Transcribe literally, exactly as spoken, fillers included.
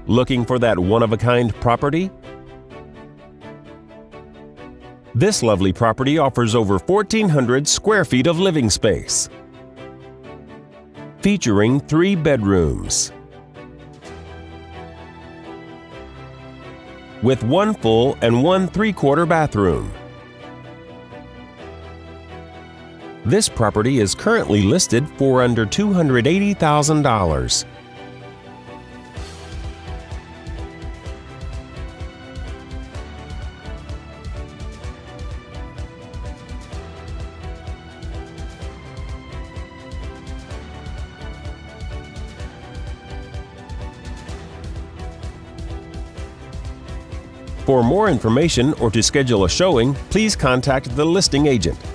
Looking for that one-of-a-kind property? This lovely property offers over fourteen hundred square feet of living space, featuring three bedrooms, with one full and one three-quarter bathroom. This property is currently listed for under two hundred eighty thousand dollars. For more information or to schedule a showing, please contact the listing agent.